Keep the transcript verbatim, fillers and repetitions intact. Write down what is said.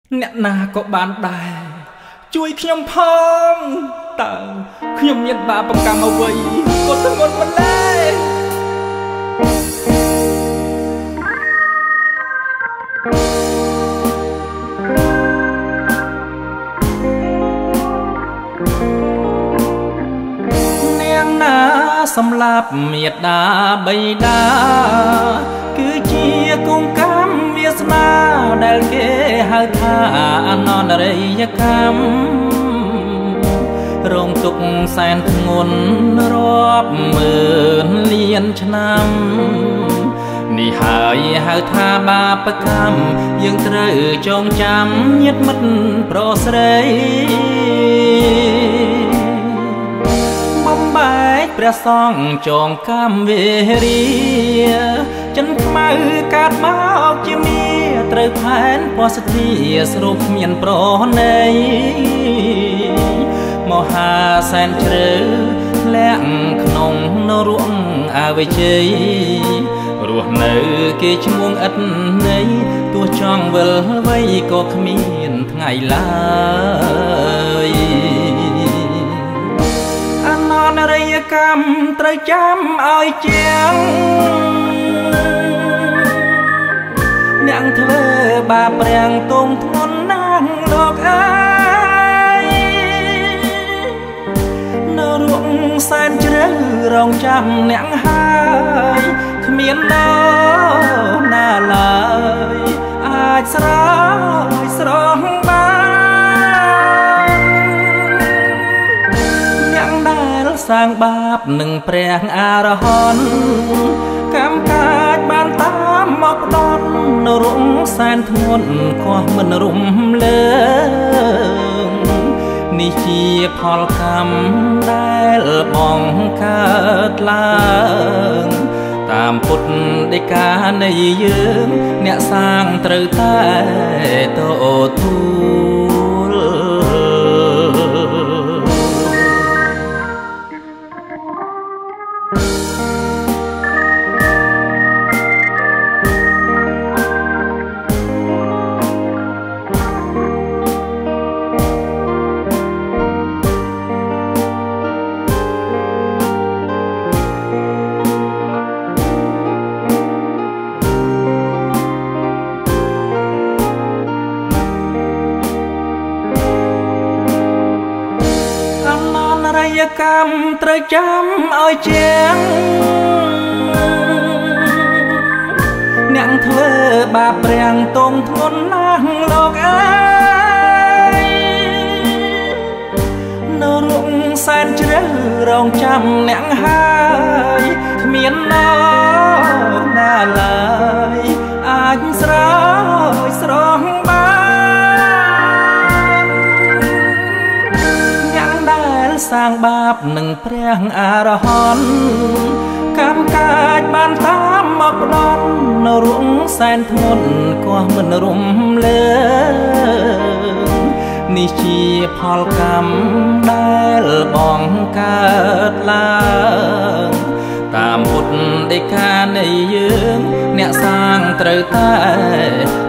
អ្នកណាក៏បានដែរជួយខ្ញុំផងតើខ្ញុំមានបាបកម្មអ្វីក៏ធ្ងន់ម្ល៉េះនាងណាសម្លាប់មេត្តាបិតាគឺជាគង់កម្មវាសនាដែលគេហៅថាអនន្តរិយកម្មរងទុក្ខសែនធ្ងន់រាប់ម៉ឺនលានឆ្នាំនេះហើយហៅថាបាបកម្មយើងត្រូវចងចាំញាតិមិត្តប្រុសស្រីបំបែកព្រះសង្ឃចងកម្មវេរាចិនខ្មៅកាត់មកជាមាត្រូវផែនពសធាស្រូបមានប្រណីមហាសែនជ្រៅលាក់ក្នុងនរងអវជ័យរស់នៅគេឈ្មោះឥតន័យទោះចង់វិលវ័យក៏គ្មានថ្ងៃឡើយអនន្តរិយកម្មត្រូវចាំឲ្យជាងអ្នកធ្វើបាបប្រាំងទងធ្ងន់ណាស់លោកអើយនៅរួងសែនជ្រៅរងចាំអ្នកហើយគ្មានណោណាឡើយអាចស្រោចស្រង់បានអ្នកដែលសាងបាបនឹងព្រះអរហន្តកម្មកាចបានតាមមកដល់នៅរងសែនធ្ងន់ក៏មិនរំលើងនេះជាផលកម្មដែលបងកើតឡើងតាមពុទ្ធដីកានៃយើងអ្នកសាងត្រូវតែទទួលកម្មត្រូវចាំឲ្យជាងអ្នកធ្វើបាបប្រាំងទងធ្ងន់ណាស់លោកអើយនៅរួងសែនជ្រៅរងចាំអ្នកហើយគ្មានណោណាឡើយអាចស្រោចស្រង់បានសាងបាបនឹងព្រះអរហន្តកម្មកាចបានតាមមកដល់នៅរួងសែនធ្ងន់ក៏មិនរំលើងនេះជាផលកម្មដែលបងកើតឡើងតាមពុទ្ធដីកានៃយើងអ្នកសាងត្រូវតែ